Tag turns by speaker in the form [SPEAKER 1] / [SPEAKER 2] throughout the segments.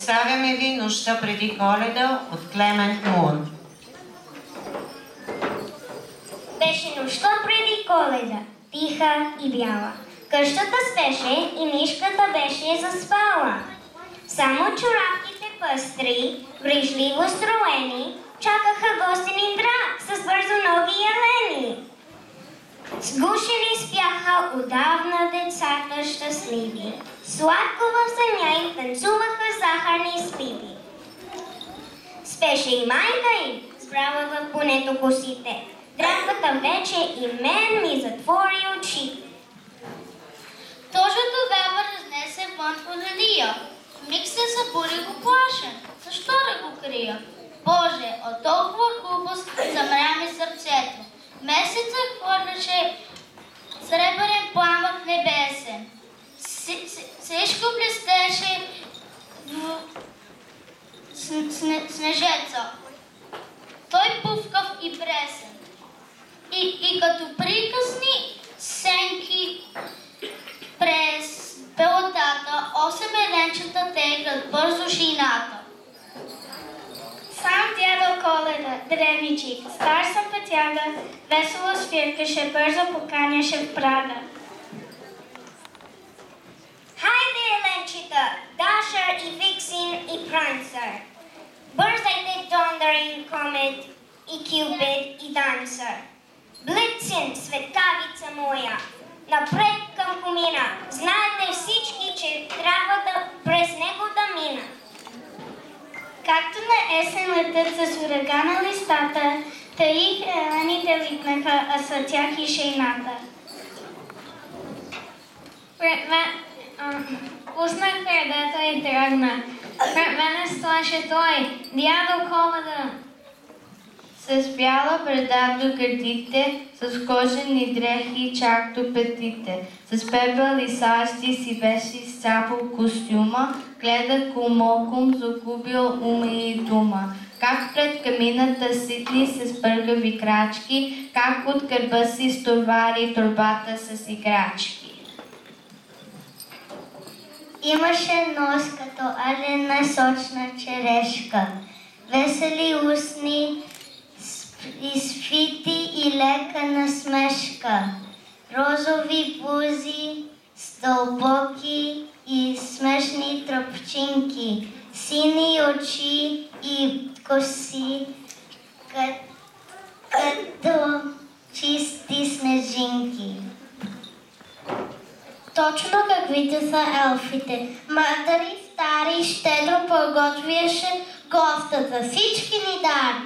[SPEAKER 1] Представяме ви Нощта преди Коледа от Клемент Мур.
[SPEAKER 2] Беше нощта преди Коледа, тиха и бяла. Къщата спеше и мишката беше заспала. Само чорапките пъстри, грижливо строени, чакаха гостинин драк с бързоноги елени. Сгушени спяха отдавна децата щастливи. Сладко в съня им танцуваха захарни спиви. Спеше и майка им, сбрала в понето косите. Драката вече и мен ми затвори очите.
[SPEAKER 3] Точно тогава разнесе вън пожалия. Миг се събуди го плашен. Защо да го крия? Боже, от толкова хубост замря ми сърцето. Месецът хвърляше сребърен пламък небесен. Всичко блестеше в снежеца. Той пувкав и пресен. И като приказни сенки през белотата, 8-еленчета теглят бързо шината.
[SPEAKER 2] Сам дядо Коледа, древничик, стар съм пътяга, весело свиркаше, бързо поканяше в прага. Хайде, еленчета, Дашър и Фиксин и Прансър! Бързайте, Дондър и Комет и Кюпид и Дансър! Блицин, светкавица моя, напред към комина, знаете всички, че трябва през него да мина. Както на есен летят с урагана листата, таих елените литнаха, а след тях и шейната. Пуснах предата и тръгна. Пред мене стоеше той, дядо Коледа.
[SPEAKER 4] С бяла брада до гърдите, с кожени дрехи чак до петите. С пепел и сащи си беше изцапал костюма, гледа кум загубил ума и дума. Как пред камината ситли с пъргави крачки, как от гърба си стовари торбата с играчки.
[SPEAKER 2] Имаше нос като алена сочна черешка, весели устни, изфити и лека насмешка, розови бузи, стълбоки и смешни тръпчинки, сини очи и коси, като чисти снежинки. Точно каквито са елфите. Мъдри, стари, щедро подготвяше госта за всички ни дари.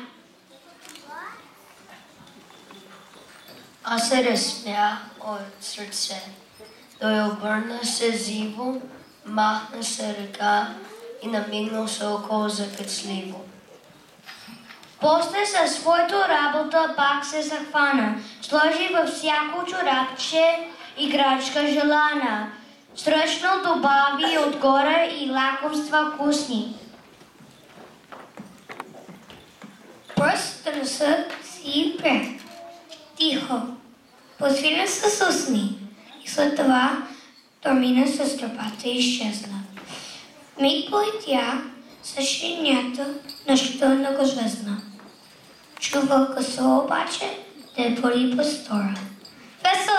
[SPEAKER 5] Аз се разсмях от сърце. Той обърна се живо, махна се ръка и намигнал се около закачливо.
[SPEAKER 2] После със своето работа пак се захвана. Сложи във всяко чорапче играчка желана. Сръчно добави отгоре и лакомства вкусни. Пръстърсът си пре. Тихо. Посвиря с усни. И след това Тормина с тръпата изчезна. Миг полетя с шинята нощта многозвездна. Чува късо обаче да е пари пастора. Весело